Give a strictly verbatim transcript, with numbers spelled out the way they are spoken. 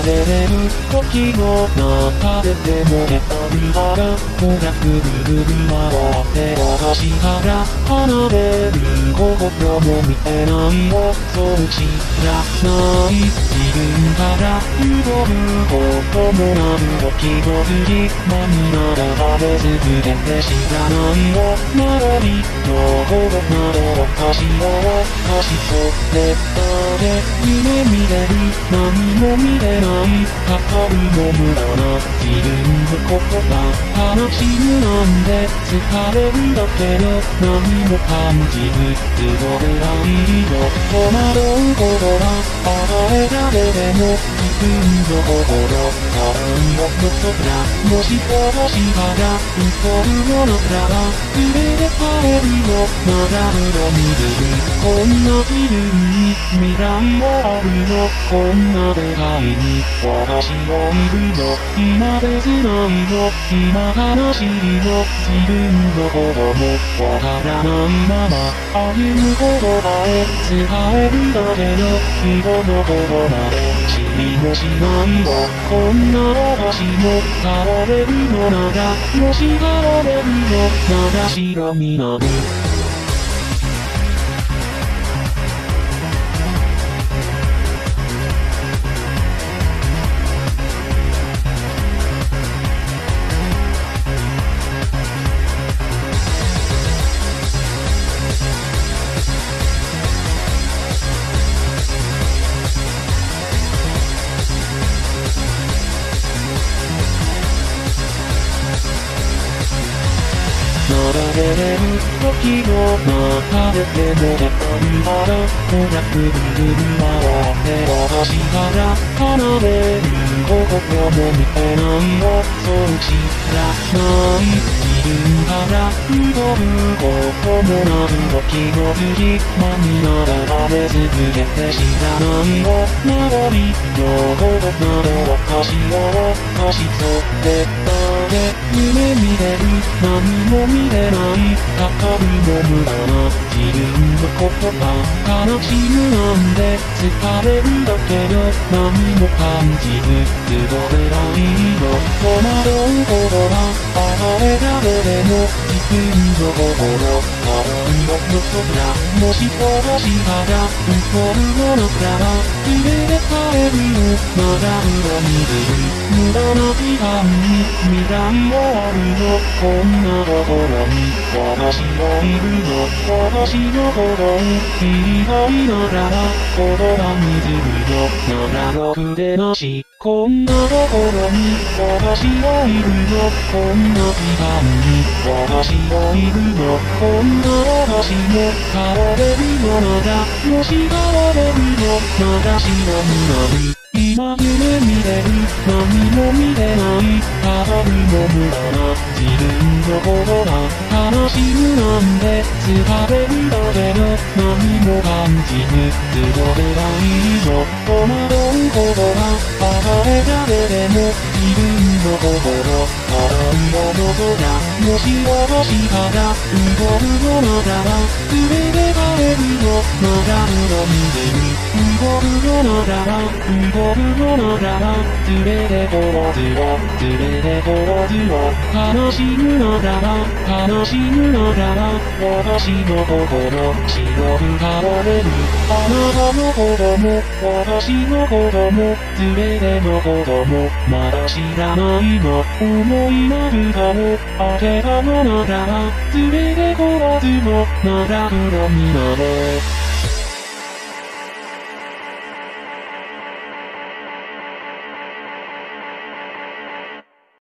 れる時の中ででもへたるはがほらくるるる回って私から離れる心も見えないよそう知らない自分から動くこともなる時の次何ならばれ続けて知らないよ周りどこまでおかしいよおかしそうで誰夢見れる何も見れないかかるの無駄な自分のことが悲しむなんで疲れるだけど何も感じず過ごせないよ戸惑うことが与えられても自分の心からのことがもし私から嘘るものなら連れて帰るよまだ色見るこんな自分に未来はあるのこんな世界に私をいるの今でつないの今悲しいの自分のこともわからないまま歩む言葉へ伝えるだけの人のことまで知りもしないわこんな私も変われるのならもし変われるのなら白身なる流れる時の中ででもへたるはらほらくるるる回って私から離れる心も見えないよそう知らない自分から動くこともなる時の次何ならばれ続けて知らないよ周りどこまでおかしいよおかしそうで誰夢見れる何も見れないかかるの無駄な自分のことが悲しむなんで疲れるだけど何も感じず過ごせないの戸惑うことが与えられても自分の心からのことがもし私から嘘るものなら連れて帰るよまだ色見る無駄な時間に未来はあるのこんなところに私はいるの私のことを言いたいならば言葉にするのならろくでなしこんなところに私はいるのこんな時間に私はいるのこんな私も変われるのならもし変われるのなら白になる今夢見れる何も見れないただるの無駄な自分のことが悲しむなんで疲れるだけど何も感じず過ごせないの戸惑うことが与えられても自分の心から色の空もし私から動くのならば連れて帰るのまだ色見れる動くのならば動くのならば連れてこわずは連れてこわずは悲しむならば悲しむならば私の心白く変われるあなたのことも私のことも連れてのこともまだ知らないの思い涙を当てたのならば連れてこわずもまだ黒になれ